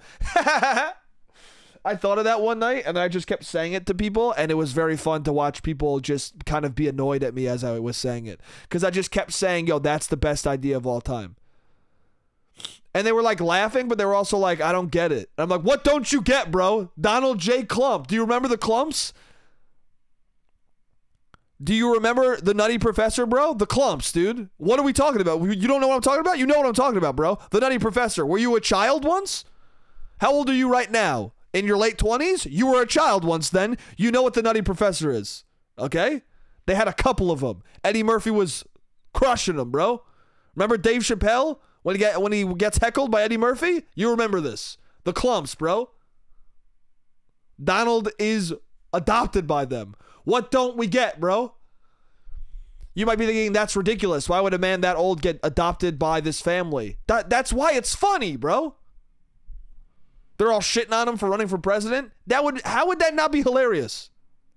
I thought of that one night, and I just kept saying it to people, and it was very fun to watch people just kind of be annoyed at me as I was saying it. Because I just kept saying, yo, that's the best idea of all time. And they were like laughing, but they were also like, I don't get it. And I'm like, what don't you get, bro? Donald J. Clump. Do you remember the Clumps? Do you remember the Nutty Professor, bro? The Clumps, dude. What are we talking about? You don't know what I'm talking about? You know what I'm talking about, bro. The Nutty Professor. Were you a child once? How old are you right now? In your late 20s? You were a child once then. You know what the Nutty Professor is. Okay? They had a couple of them. Eddie Murphy was crushing them, bro. Remember Dave Chappelle? When he gets heckled by Eddie Murphy? You remember this. The Clumps, bro. Donald is adopted by them. What don't we get, bro? You might be thinking, that's ridiculous. Why would a man that old get adopted by this family? That's why it's funny, bro. They're all shitting on him for running for president. How would that not be hilarious?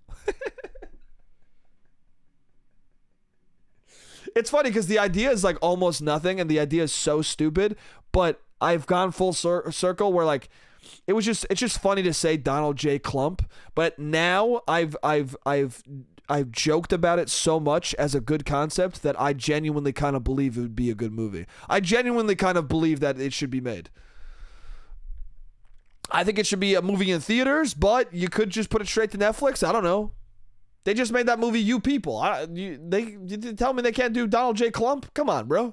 It's funny because the idea is like almost nothing, and the idea is so stupid. But I've gone full circle where like it's just funny to say Donald J. Clump. But now I've joked about it so much as a good concept that I genuinely kind of believe it would be a good movie. I genuinely kind of believe that it should be made. I think it should be a movie in theaters, but you could just put it straight to Netflix. I don't know. They just made that movie, You People. You tell me they can't do Donald J. Clump? Come on, bro.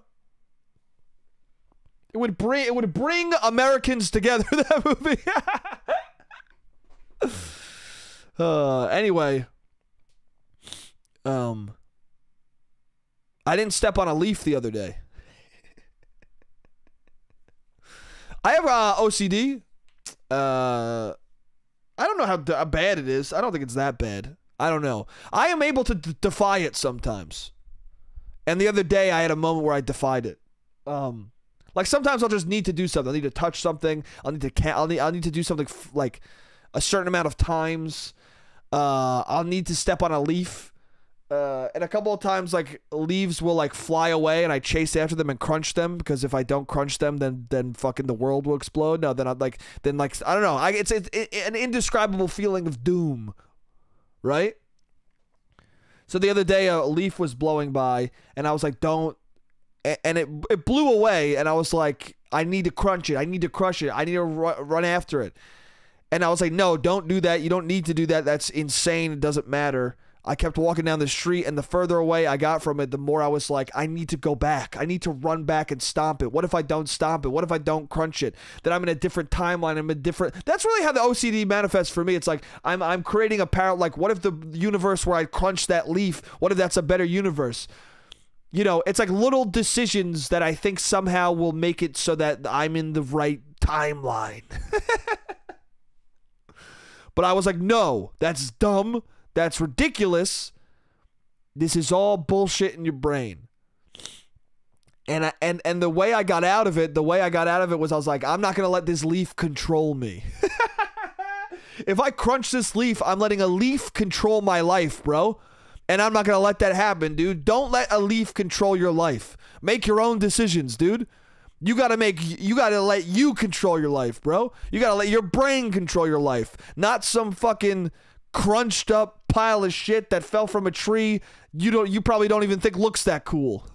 It would bring Americans together, that movie. Anyway. I didn't step on a leaf the other day. I have OCD. I don't know how bad it is. I don't think it's that bad. I don't know. I am able to defy it sometimes. And the other day I had a moment where I defied it. Like sometimes I'll just need to do something. I need to touch something. I'll need to do something like a certain amount of times. I'll need to step on a leaf. And a couple of times like leaves will like fly away and I chase after them and crunch them, because if I don't crunch them then fucking the world will explode. No, then I don't know. It's an indescribable feeling of doom. Right? So the other day a leaf was blowing by and I was like, don't. and it blew away, and I was like, I need to crunch it. I need to crush it. I need to run after it. And I was like, no, don't do that. You don't need to do that. That's insane. It doesn't matter. I kept walking down the street, and the further away I got from it, the more I was like, I need to go back. I need to run back and stomp it. What if I don't stomp it? What if I don't crunch it? Then I'm in a different timeline. I'm in a different... That's really how the OCD manifests for me. It's like, I'm creating a parallel. Like, what if the universe where I crunch that leaf, what if that's a better universe? You know, it's like little decisions that I think somehow will make it so that I'm in the right timeline. But I was like, no, that's dumb. That's ridiculous. This is all bullshit in your brain. And the way I got out of it, was I was like, I'm not going to let this leaf control me. If I crunch this leaf, I'm letting a leaf control my life, bro. And I'm not going to let that happen, dude. Don't let a leaf control your life. Make your own decisions, dude. You got to let you control your life, bro. You got to let your brain control your life. Not some fucking crunched up pile of shit that fell from a tree you probably don't even think looks that cool.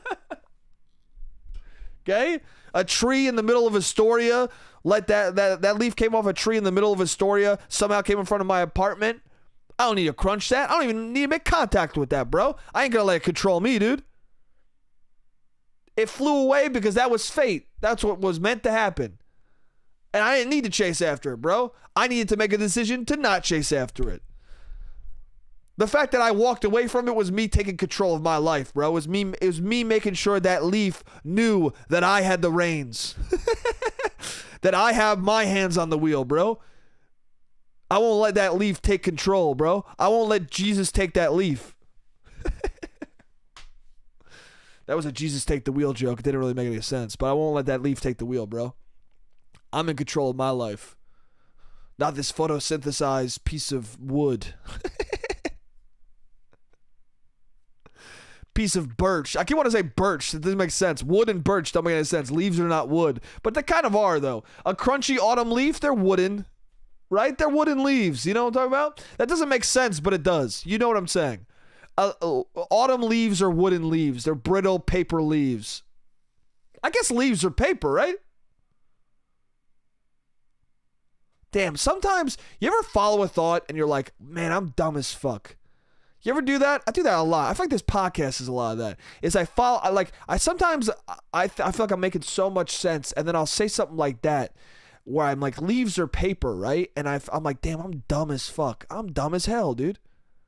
Okay? A tree in the middle of Astoria, let that leaf came off a tree in the middle of Astoria, somehow came in front of my apartment. I don't need to crunch that. I don't even need to make contact with that, bro. I ain't gonna let it control me, dude. It flew away because that was fate. That's what was meant to happen. And I didn't need to chase after it, bro. I needed to make a decision to not chase after it. The fact that I walked away from it was me taking control of my life, bro. It was me making sure that leaf knew that I had the reins. That I have my hands on the wheel, bro. I won't let that leaf take control, bro. I won't let Jesus take that leaf. That was a Jesus take the wheel joke. It didn't really make any sense, but I won't let that leaf take the wheel, bro. I'm in control of my life. Not this photosynthesized piece of wood. Piece of birch. I keep wanting to say birch. It doesn't make sense. Wood and birch don't make any sense. Leaves are not wood. But they kind of are, though. A crunchy autumn leaf, they're wooden. Right? They're wooden leaves. You know what I'm talking about? That doesn't make sense, but it does. You know what I'm saying. Autumn leaves are wooden leaves. They're brittle paper leaves. I guess leaves are paper, right? Damn, sometimes you ever follow a thought and you're like, man, I'm dumb as fuck. You ever do that? I do that a lot. I feel like this podcast is a lot of that. Sometimes I feel like I'm making so much sense, and then I'll say something like that where I'm like, leaves are paper, right? And I'm like, damn, I'm dumb as fuck. I'm dumb as hell, dude.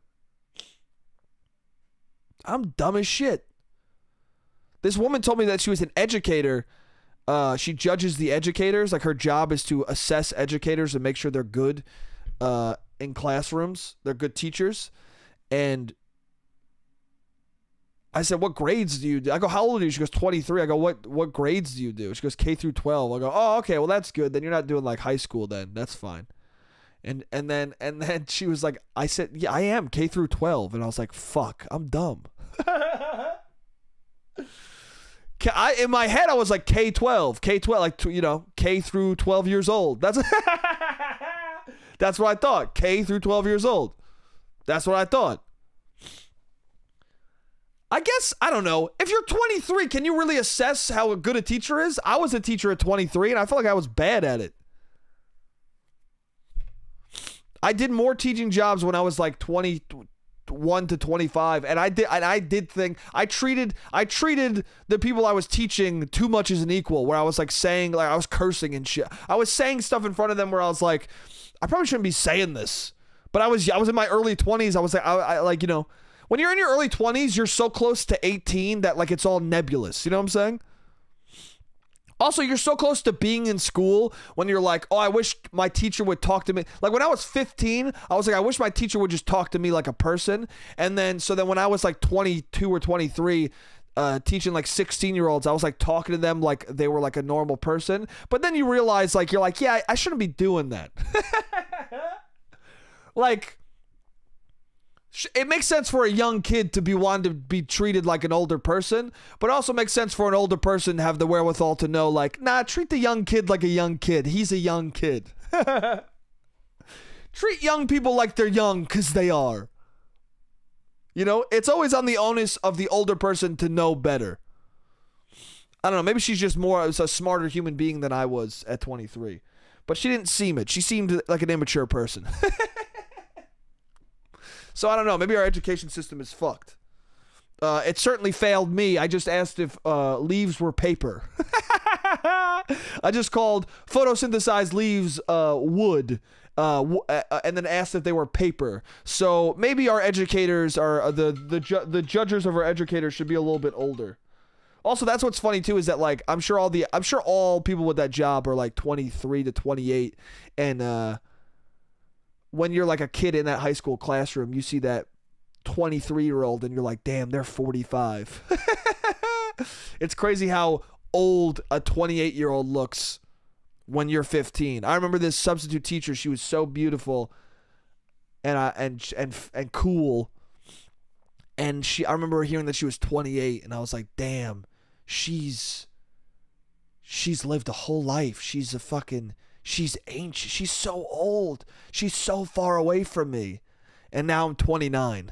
I'm dumb as shit. This woman told me that she was an educator. She judges the educators. Like, her job is to assess educators and make sure they're good in classrooms. They're good teachers. And I said, what grades do you do? I go, how old are you? She goes, 23. I go, what grades do you do? She goes, K through 12. I go, oh, okay, well, that's good. Then you're not doing like high school then. That's fine. And then she was like, I said, yeah, I am K through 12. And I was like, fuck, I'm dumb. In my head, I was like K-12, like, you know, K through 12 years old. That's what I thought. K through 12 years old. That's what I thought. I guess, I don't know. If you're 23, can you really assess how good a teacher is? I was a teacher at 23, and I felt like I was bad at it. I did more teaching jobs when I was like 21 to 25, and I treated the people I was teaching too much as an equal, where I was like saying, like, I was cursing and shit. I was saying stuff in front of them where I was like, I probably shouldn't be saying this. But I was in my early 20s. I was like, I like, you know, when you're in your early 20s, you're so close to 18 that like it's all nebulous. You know what I'm saying? Also, you're so close to being in school when you're like, oh, I wish my teacher would talk to me. Like when I was 15, I was like, I wish my teacher would just talk to me like a person. And then, so then when I was like 22 or 23, teaching like 16-year-olds, I was like talking to them like they were like a normal person. But then you realize, like, you're like, yeah, I shouldn't be doing that. Like, it makes sense for a young kid to be wanting to be treated like an older person, but it also makes sense for an older person to have the wherewithal to know, like, nah, treat the young kid like a young kid. He's a young kid. Treat young people like they're young, because they are. You know, it's always on the onus of the older person to know better. I don't know. Maybe she's just more a smarter human being than I was at 23. But she didn't seem it. She seemed like an immature person. So I don't know. Maybe our education system is fucked. It certainly failed me. I just asked if leaves were paper. I just called photosynthesized leaves wood. And then asked if they were paper. So maybe our educators are the judges of our educators should be a little bit older. Also, that's what's funny too is that like I'm sure all people with that job are like 23 to 28, and when you're like a kid in that high school classroom, you see that 23-year-old and you're like, damn, they're 45. It's crazy how old a 28-year-old looks when you're 15. I remember this substitute teacher. She was so beautiful and cool. And I remember hearing that she was 28, and I was like, damn, she's lived a whole life. She's ancient. She's so old. She's so far away from me. And now I'm 29.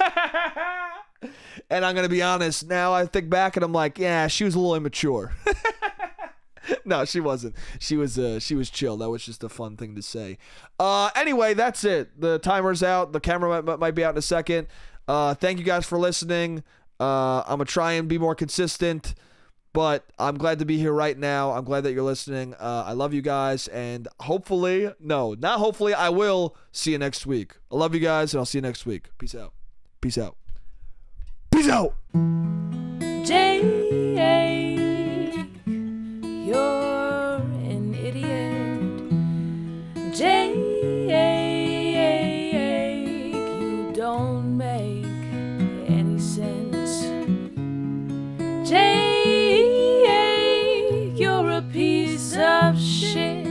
And I'm going to be honest, now I think back and I'm like, yeah, she was a little immature. No, she wasn't. She was chill. That was just a fun thing to say. Anyway, that's it. The timer's out. The camera might be out in a second. Thank you guys for listening. I'm going to try and be more consistent, but I'm glad to be here right now. I'm glad that you're listening. I love you guys, and hopefully, no, not hopefully, I will see you next week. I love you guys, and I'll see you next week. Peace out. Peace out. Peace out. Jake, you're an idiot. Jake, you don't make any sense. Jake, you're a piece of shit.